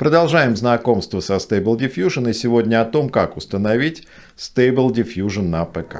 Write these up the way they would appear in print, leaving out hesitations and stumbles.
Продолжаем знакомство со Stable Diffusion и сегодня о том, как установить Stable Diffusion на ПК.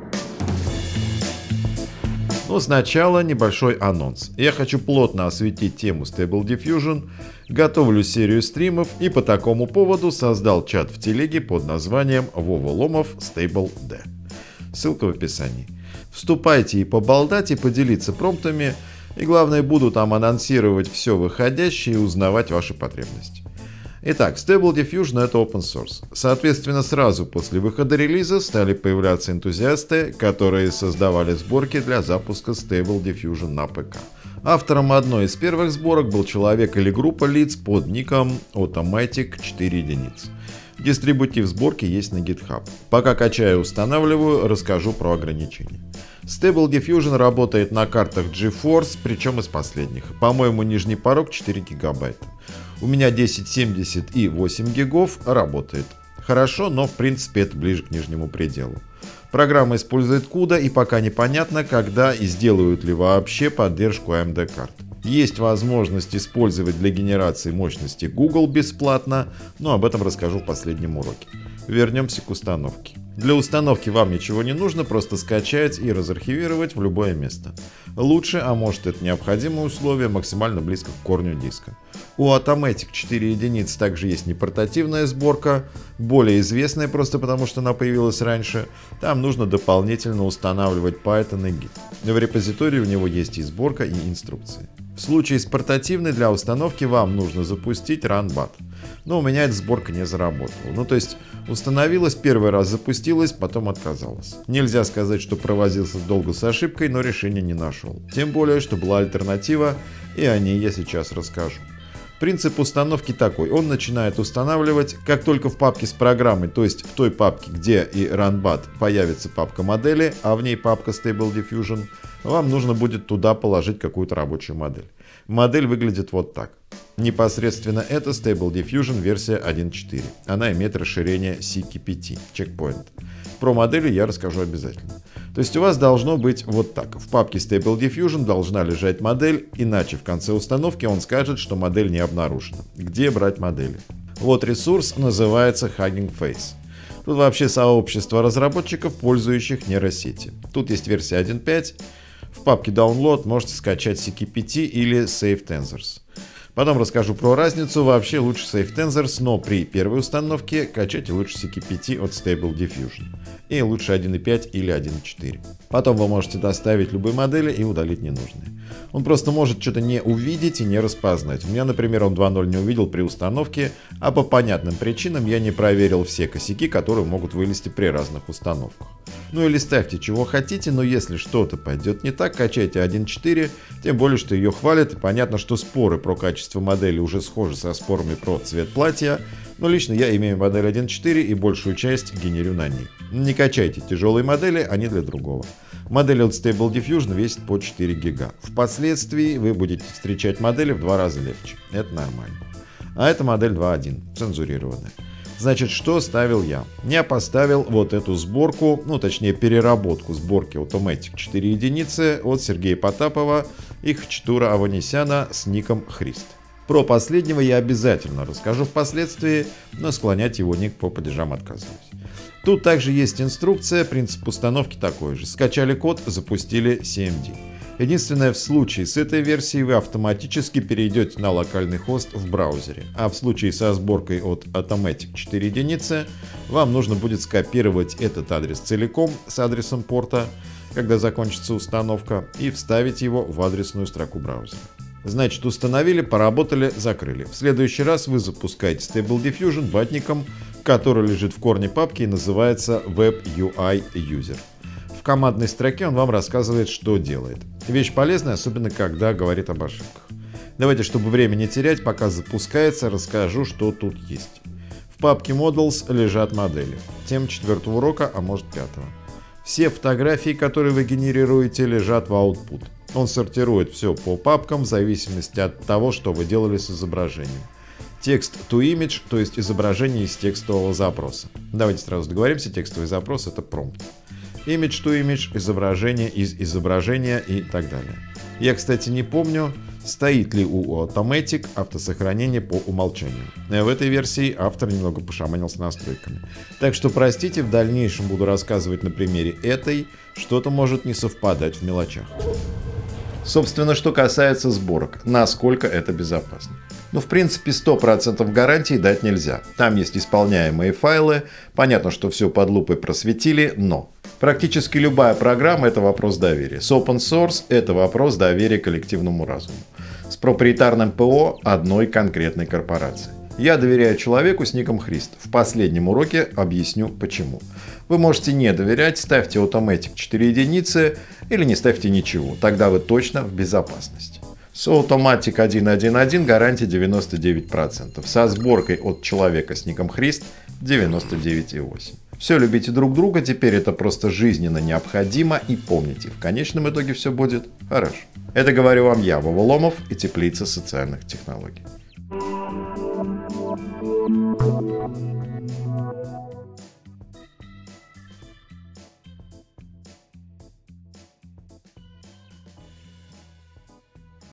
Но сначала небольшой анонс. Я хочу плотно осветить тему Stable Diffusion, готовлю серию стримов и по такому поводу создал чат в телеге под названием Вова Ломов Stable D. Ссылка в описании. Вступайте и поболтать, и поделиться промптами, и главное, буду там анонсировать все выходящее и узнавать ваши потребности. Итак, Stable Diffusion — это open source. Соответственно, сразу после выхода релиза стали появляться энтузиасты, которые создавали сборки для запуска Stable Diffusion на ПК. Автором одной из первых сборок был человек или группа лиц под ником Automatic 4 единицы. Дистрибутив сборки есть на GitHub. Пока качаю и устанавливаю, расскажу про ограничения. Stable Diffusion работает на картах GeForce, причем из последних. По-моему, нижний порог 4 гигабайта. У меня 1070 и 8 гигов работает. Хорошо, но в принципе это ближе к нижнему пределу. Программа использует CUDA и пока непонятно, когда и сделают ли вообще поддержку AMD карт. Есть возможность использовать для генерации мощности Google бесплатно, но об этом расскажу в последнем уроке. Вернемся к установке. Для установки вам ничего не нужно, просто скачать и разархивировать в любое место. Лучше, а может это необходимое условие, максимально близко к корню диска. У Automatic 4 единицы также есть непортативная сборка, более известная просто потому, что она появилась раньше. Там нужно дополнительно устанавливать Python и Git. В репозитории у него есть и сборка, и инструкции. В случае с портативной для установки вам нужно запустить RunBat. Но у меня эта сборка не заработала. То есть установилась, первый раз запустилась, потом отказалась. Нельзя сказать, что провозился долго с ошибкой, но решения не нашел. Тем более, что была альтернатива, и о ней я сейчас расскажу. Принцип установки такой. Он начинает устанавливать, как только в папке с программой, то есть в той папке, где и RunBat, появится папка модели, а в ней папка Stable Diffusion, вам нужно будет туда положить какую-то рабочую модель. Модель выглядит вот так. Непосредственно это Stable Diffusion версия 1.4. Она имеет расширение CKPT, checkpoint. Про модели я расскажу обязательно. То есть у вас должно быть вот так. В папке Stable Diffusion должна лежать модель, иначе в конце установки он скажет, что модель не обнаружена. Где брать модели? Вот ресурс, называется Hugging Face. Тут вообще сообщество разработчиков, пользующих нейросети. Тут есть версия 1.5. В папке Download можете скачать CKPT или SafeTensors. Потом расскажу про разницу. Вообще лучше SafeTensors, но при первой установке качайте лучше CKPT от Stable Diffusion. И лучше 1.5 или 1.4. Потом вы можете доставить любые модели и удалить ненужные. Он просто может что-то не увидеть и не распознать. У меня, например, он 2.0 не увидел при установке, а по понятным причинам я не проверил все косяки, которые могут вылезти при разных установках. Или ставьте чего хотите, но если что-то пойдет не так, качайте 1.4, тем более, что ее хвалят, и понятно, что споры про качество модели уже схожи со спорами про цвет платья, но лично я имею модель 1.4 и большую часть генерю на ней. Не качайте тяжелые модели, они для другого. Модель от Stable Diffusion весит по 4 гига. Впоследствии вы будете встречать модели в 2 раза легче. Это нормально. А это модель 2.1, цензурированная. Значит, что ставил я? Я поставил вот эту сборку, точнее переработку сборки Automatic 4 единицы от Сергея Потапова и Хачатура Аванесяна с ником Христ. Про последнего я обязательно расскажу впоследствии, но склонять его ник по падежам отказываюсь. Тут также есть инструкция, принцип установки такой же. Скачали код, запустили CMD. Единственное, в случае с этой версией вы автоматически перейдете на локальный хост в браузере, а в случае со сборкой от Automatic 4 единицы вам нужно будет скопировать этот адрес целиком с адресом порта, когда закончится установка, и вставить его в адресную строку браузера. Значит, установили, поработали, закрыли. В следующий раз вы запускаете Stable Diffusion ватником, который лежит в корне папки и называется Web UI User. В командной строке он вам рассказывает, что делает. Вещь полезная, особенно когда говорит об ошибках. Давайте, чтобы время не терять, пока запускается, расскажу, что тут есть. В папке Models лежат модели. Тема 4-го урока, а может 5-го. Все фотографии, которые вы генерируете, лежат в Output. Он сортирует все по папкам в зависимости от того, что вы делали с изображением. Текст to image, то есть изображение из текстового запроса. Давайте сразу договоримся, текстовый запрос — это промпт. Image to image, изображение из изображения и так далее. Я, кстати, не помню, Стоит ли у Automatic автосохранение по умолчанию? В этой версии автор немного пошаманил с настройками. Так что простите, в дальнейшем буду рассказывать на примере этой, что-то может не совпадать в мелочах. Собственно, что касается сборок, насколько это безопасно. В принципе, 100% гарантии дать нельзя. Там есть исполняемые файлы, понятно, что все под лупой просветили, но практически любая программа – это вопрос доверия. С open source – это вопрос доверия коллективному разуму. С проприетарным ПО одной конкретной корпорации. Я доверяю человеку с ником Христ. В последнем уроке объясню почему. Вы можете не доверять, ставьте Automatic 4 единицы или не ставьте ничего. Тогда вы точно в безопасности. С Automatic 1.1.1 гарантия 99%. Со сборкой от человека с ником Христ 99,8%. Все, любите друг друга, теперь это просто жизненно необходимо. И помните, в конечном итоге все будет хорошо. Это говорю вам я, Вова Ломов и Теплица социальных технологий.